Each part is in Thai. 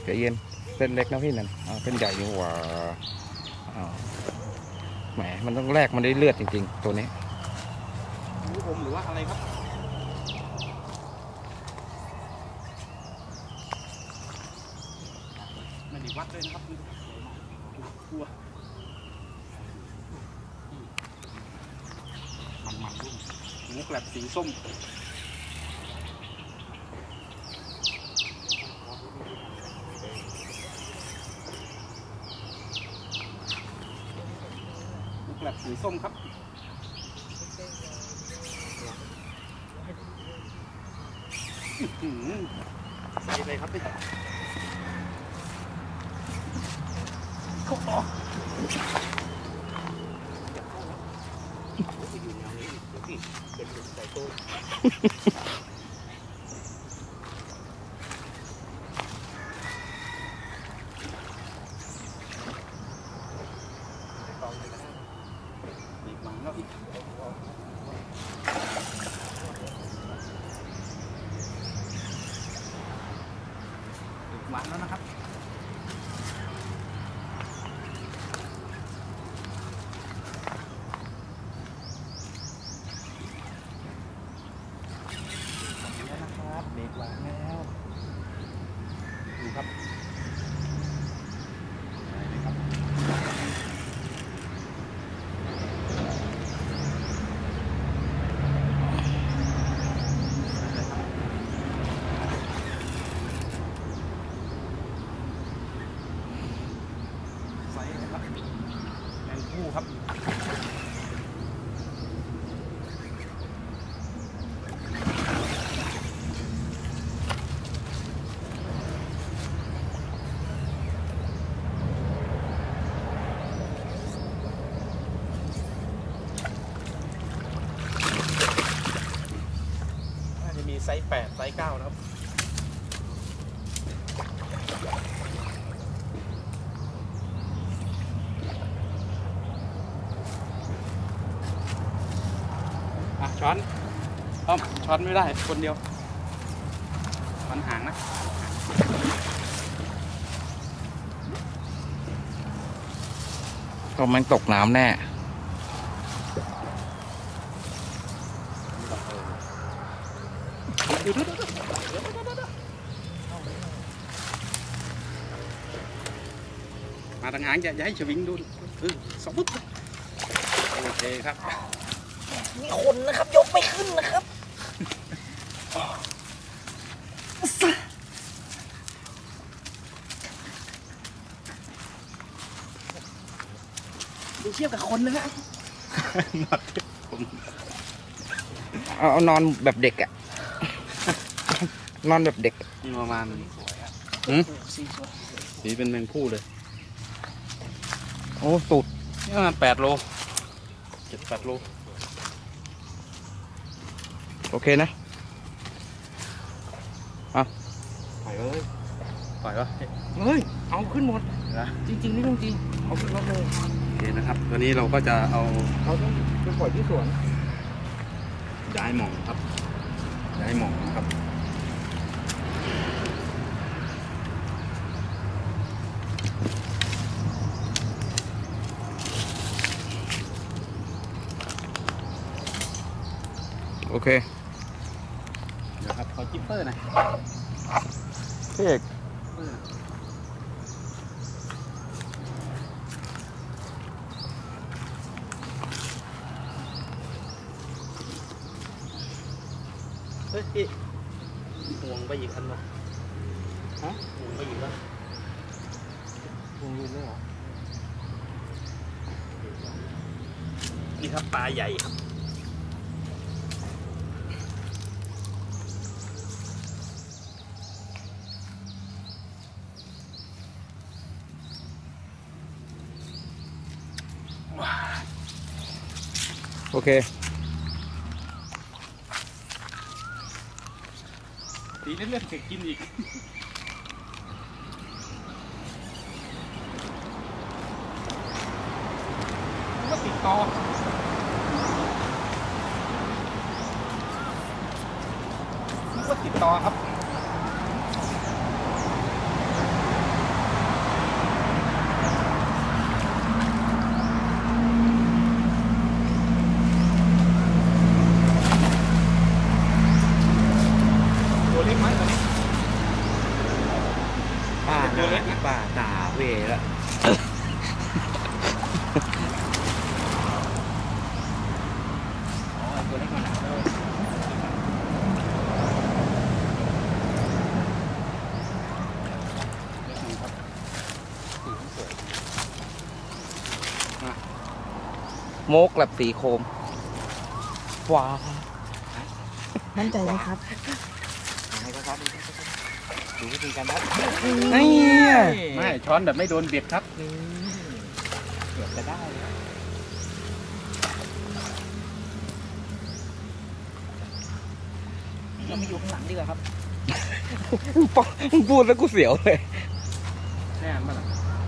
ใจเย็นเส้นเล็กนะพี่นั่นเส้นใหญ่อยู่ว่าแหมมันต้องแลกมันได้เลือดจริงๆตัวนี้ลูกอมหรือว่าอะไรครับไม่ได้วัดเลยนะครับตัวมันรุ่นหมูแกลบสีส้มแกลบสีส้มครับใส่เลยครับพี่เขาออกหวานแล้วนะครับเบรกหวานแล้วดูครับได้เลยครับใส่เลยครับแมงคู่ครับมีไซส์8ไซส์9นะครับช้อนช้อนไม่ได้คนเดียวมันห่างนะก็มันตกน้ำแน่มาทางหางจะย้ายฉวิงดูสองปุ๊บโอเคครับมีคนนะครับยกไม่ขึ้นนะครับดูเทียบกับคนนะฮะเอานอนแบบเด็กอะนอนแบบเด็กประมาณสีเป็นแมงผู้เลยโอ้ตูดนี่ประมาณ8 โล 7-8 โลโอเคนะปล่อยเลยปล่อยวะเฮ้ยเอาขึ้นหมดนะจริงๆนี่จริงเอาขึ้นรถเลยโอเคนะครับตัวนี้เราก็จะเอาต้องไปปล่อยที่สวนย้ายหม่องครับย้ายหม่องครับโอเคเดี๋ยวครับขอจิ๊ปเปอร์หน่อยพี่เอกเฮ้ยห่วงไปอีกอันวะห่วงไปอีกวะห่วงยืนด้วยเหรอนี่ครับปลาใหญ่ครับโอเคตีเล่นๆเก็บกินอีกก็ติดต่อครับโมกแบบสีโคมว้าวมั่นใจไหมครับให้ก็ครับดูวิธีการครับนี่นี่ไม่ช้อนแบบไม่โดนเบ็ดครับเกือบจะได้แล้วเราไม่อยู่ข้างหลังดีกว่าครับพูดแล้วกูเสียวเลยแน่นมาก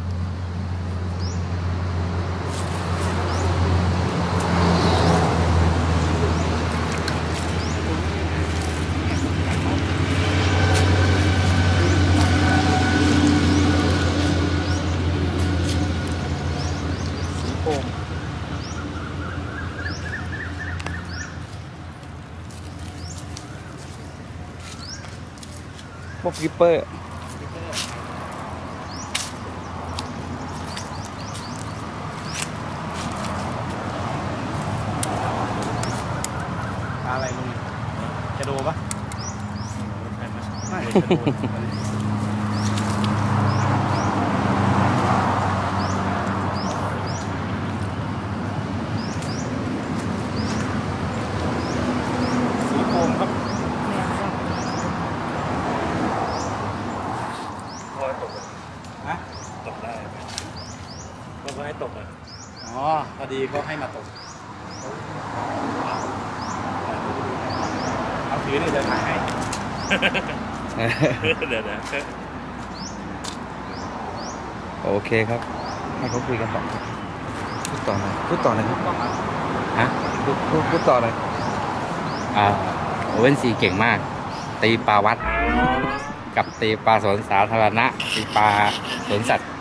สีโคมพวกกิปเปอร์ปลาอะไรลุงจะโดปะไม่จะโด สีโคมครับพอตกฮะตกได้ก็ให้ตกอ่ะอ๋อพอดีเขาให้มาตกเอาถือนี่จะถ่ายให้ เดี๋ยวโอเคครับให้เขาคุยกันต่อพูดต่อหน่อยพูดต่อหน่อยครับฮะพูดต่อหน่อยโอเว่นซีเก่งมาก ตีปลาวัด กับตีปลาสวนสาธารณะ ตีปลาสวนสัตว์